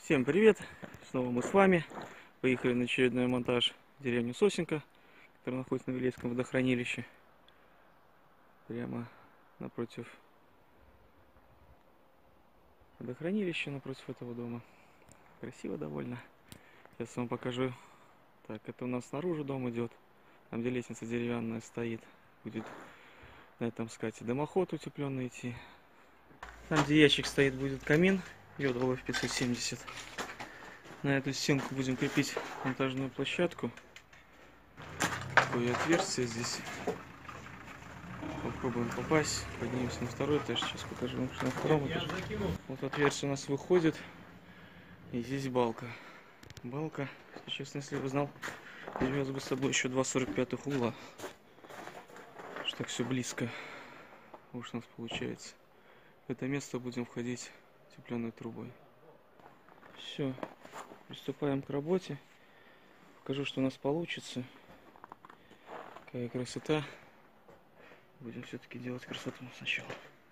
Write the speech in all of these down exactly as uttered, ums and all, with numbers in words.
Всем привет! Снова мы с вами. Поехали на очередной монтаж в деревню Сосенко, которая находится на Вилейском водохранилище. Прямо напротив водохранилища, напротив этого дома. Красиво довольно. Сейчас вам покажу. Так, это у нас снаружи дом идет. Там, где лестница деревянная стоит. Будет на этом скате дымоход утепленный идти. Там, где ящик стоит, будет камин. Йодовый пятьсот семьдесят. На эту стенку будем крепить монтажную площадку. Такое отверстие здесь. Попробуем попасть. Поднимемся на второй этаж. Сейчас покажу вам, что на втором этаже. Вот отверстие у нас выходит. И здесь балка. Балка, честно, если бы знал, привез бы с собой еще два сорок пятых угла. Что так все близко. Уж у нас получается. В это место будем входить утепленной трубой. Все, приступаем к работе. Покажу, что у нас получится. Какая красота. Будем все-таки делать красоту сначала.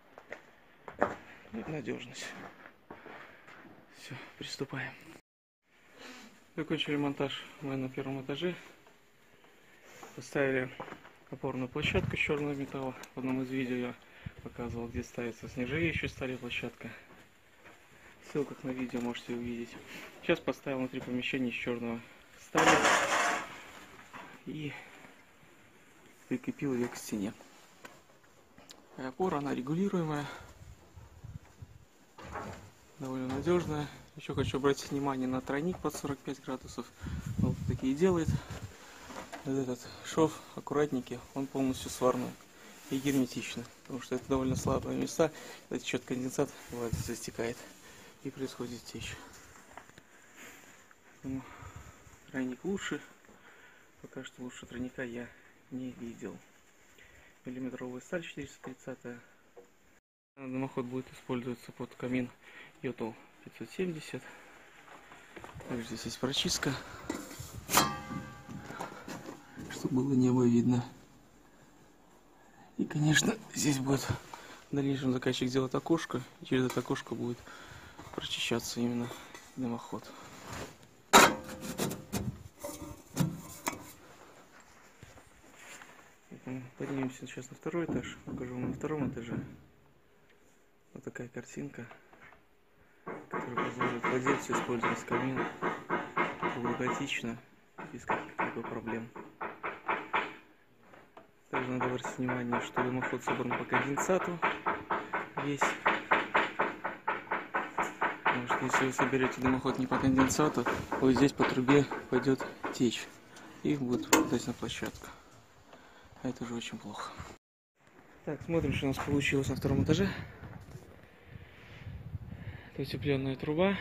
И надежность. Все, приступаем. Закончили монтаж мы на первом этаже. Поставили опорную площадку из черного металла. В одном из видео я показывал, где ставится с нержавеющей стали площадка. В ссылках на видео можете увидеть. Сейчас поставил внутри помещения из черного стали и прикрепил ее к стене. Опора, она регулируемая, довольно надежная. Еще хочу обратить внимание на тройник под сорок пять градусов. Вот такие делает. Вот этот шов аккуратненький, он полностью сварной и герметичный, потому что это довольно слабые места, когда течет конденсат, бывает, застекает и происходит течь. Поэтому тройник лучше. Пока что лучше тройника я не видел. Миллиметровая сталь четыреста тридцать. Дымоход будет использоваться под камин Йотл пятьсот семьдесят. Также здесь есть прочистка, чтобы было небо видно. И, конечно, здесь будет в дальнейшем заказчик делать окошко, и через это окошко будет прочищаться именно дымоход. Поднимемся сейчас на второй этаж, покажу вам на втором этаже. Вот такая картинка, которая позволит владельцу использовать камин круглогодично, без каких-либо проблем. Также надо обратить внимание, что дымоход собран по конденсату весь. Потому что если вы соберете дымоход не по конденсату, вот здесь по трубе пойдет течь и будет попадать на площадку. А это уже очень плохо. Так, смотрим, что у нас получилось на втором этаже. Это утепленная труба.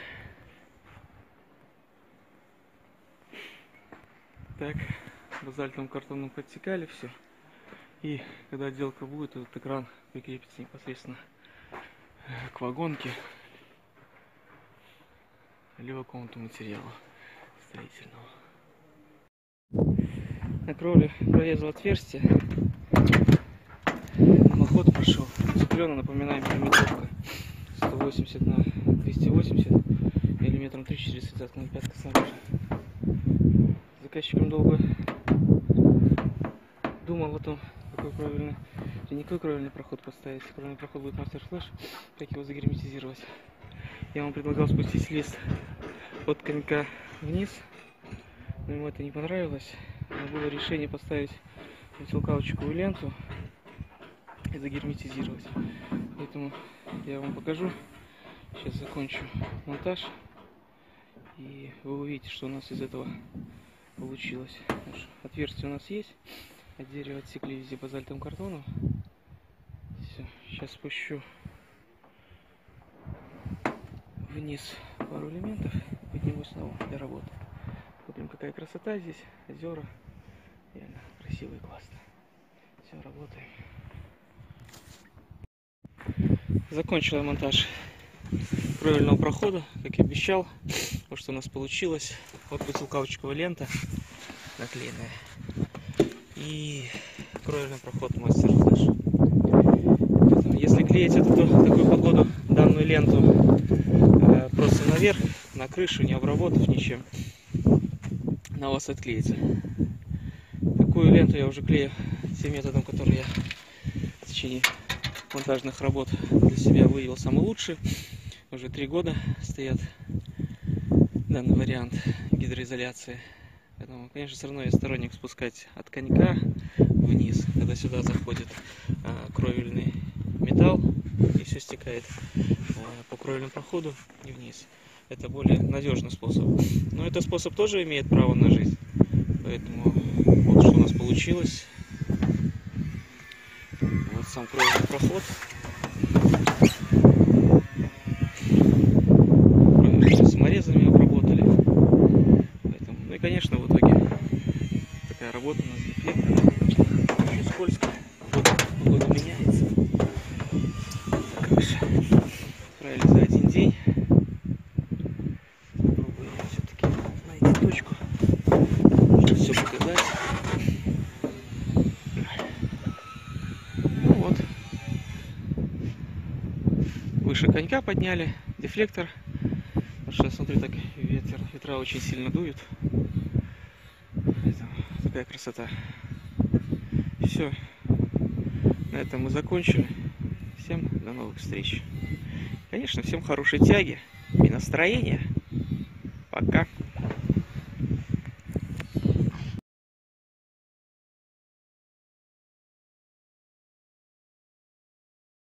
Так, базальтовым картоном подтекали все. И когда отделка будет, этот экран прикрепится непосредственно к вагонке либо к какому-то материалу строительного. На кровле прорезал отверстие. Дымоход прошел. Утепленно, напоминаем, миллиметровка сто восемьдесят на двести восемьдесят, миллиметром три четыреста тридцать на пятка снаружи. Заказчиком долго думал о том, какой правильный, не какой правильный проход поставить. Правильный проход будет мастер-флеш, как его загерметизировать. Я вам предлагал спустить лист от конька вниз, но ему это не понравилось. Но было решение поставить антилкаучковую ленту и загерметизировать. Поэтому я вам покажу. Сейчас закончу монтаж, и вы увидите, что у нас из этого получилось. Отверстие у нас есть. От дерева отсекли везде базальтовым картоном. Все. Сейчас спущу вниз пару элементов и поднимусь снова для работы. Смотрим, какая красота здесь, озера. Реально красиво и классно. Все, работаем. Закончила монтаж правильного прохода, как и обещал. Вот что у нас получилось. Вот бутылкаучковая лента наклеенная. И правильный проход мастер-флеш. Если клеить эту, такую погоду, данную ленту э, просто наверх, на крышу, не обработав ничем, на вас отклеится. Такую ленту я уже клею тем методом, который я в течение монтажных работ для себя выявил самый лучший. Уже три года стоят данный вариант гидроизоляции. Поэтому, конечно, все равно я сторонник спускать от конька вниз, когда сюда заходит а, кровельный металл и все стекает а, по кровельному проходу и вниз. Это более надежный способ. Но этот способ тоже имеет право на жизнь. Поэтому вот что у нас получилось. Вот сам кровельный проход. Саморезами обработали. Поэтому, ну и конечно в итоге такая работа у нас дефектная. Очень скользко. Погода меняется. Крыша. Справились за один день. Попробуем все-таки найти точку. Чтобы все показать. Ну вот. Выше конька подняли. Дефлектор. Потому что, смотри, так ветер, ветра очень сильно дуют. Это такая красота. Все. На этом мы закончили. Всем до новых встреч. Конечно, всем хорошей тяги и настроения. Пока.